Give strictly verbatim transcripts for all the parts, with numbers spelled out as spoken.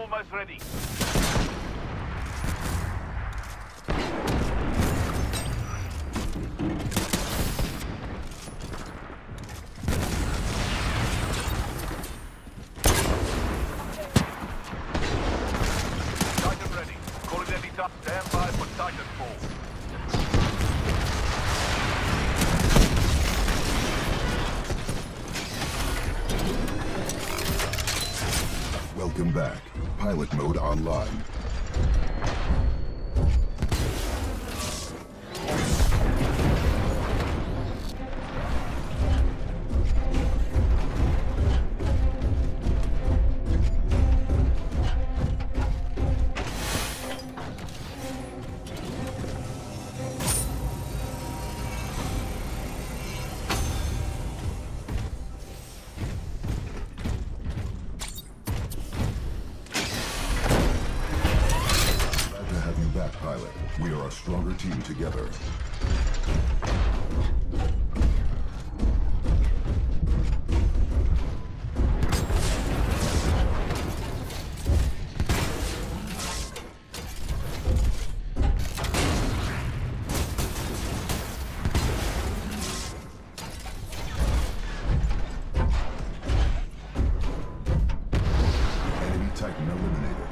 almost ready. Titan ready. Calling any time. Stand by for Titanfall. Welcome back. Pilot mode online. Pilot, we are a stronger team together. Enemy Titan eliminated.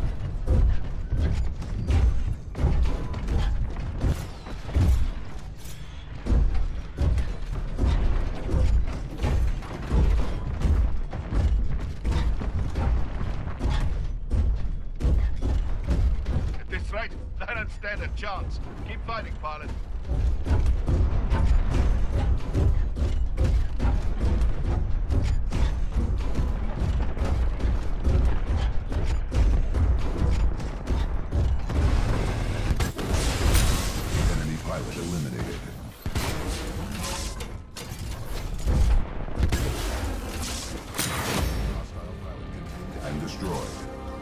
Right, they don't stand a chance. Keep fighting, pilot. Enemy pilot eliminated. Hostile pilot contained and destroyed.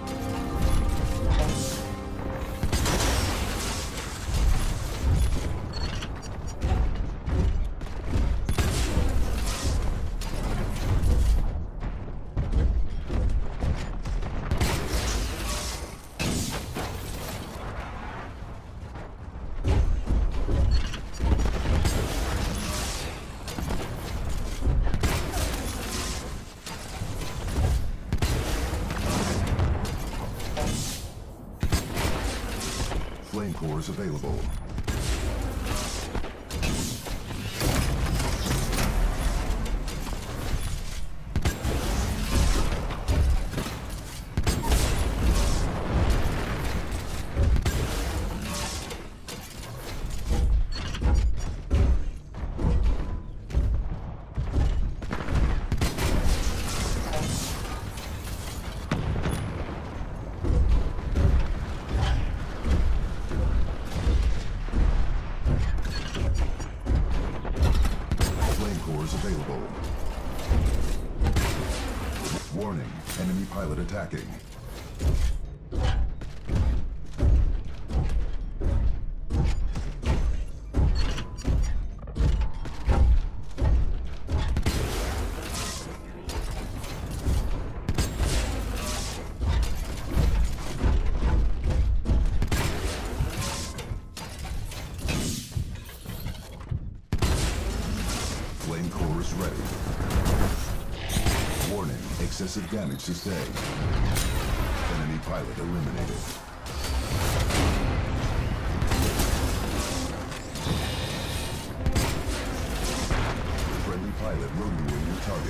Flame cores available. Available. Warning, enemy pilot attacking. Flame core is ready. Warning, excessive damage sustained. Enemy pilot eliminated. Friendly pilot rodeoing your target.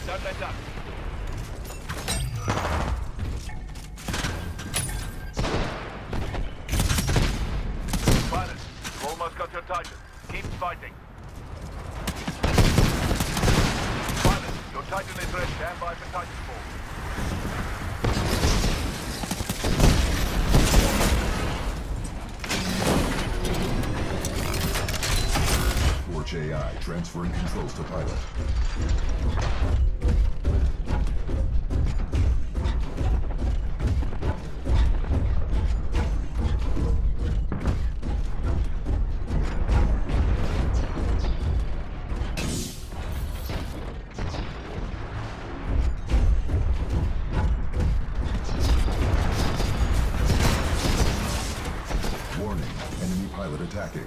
Don't let up. Pilot, you've almost got your Titan. Keep fighting. Pilot, your Titan is ready. Stand by for Titanfall. Forge A I transferring controls to pilot. Warning, enemy pilot attacking.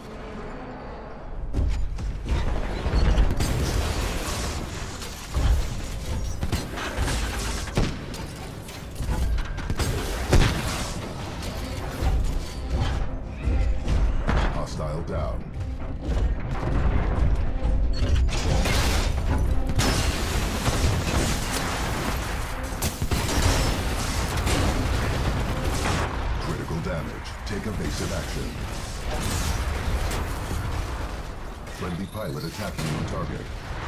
Hostile down. Critical damage. Take evasive action. Friendly pilot attacking on target.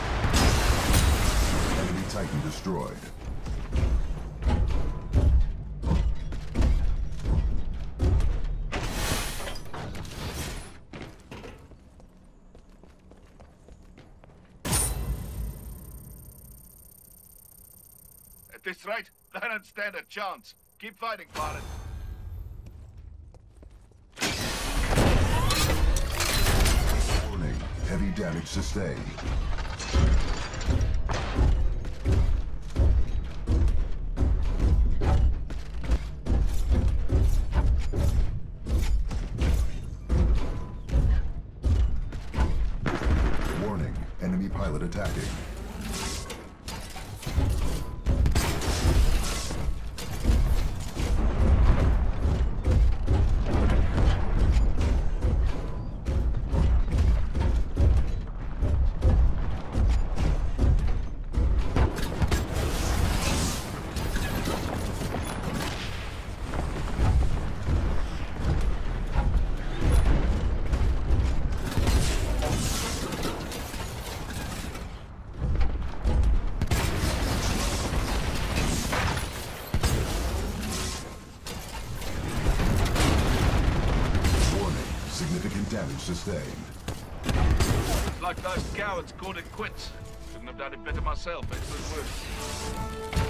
Enemy Titan destroyed. At this rate, they don't stand a chance. Keep fighting, pilot. Warning, heavy damage sustained. Warning, enemy pilot attacking. Significant damage sustained. It's like those cowards called it quits. Couldn't have done it better myself. Excellent work.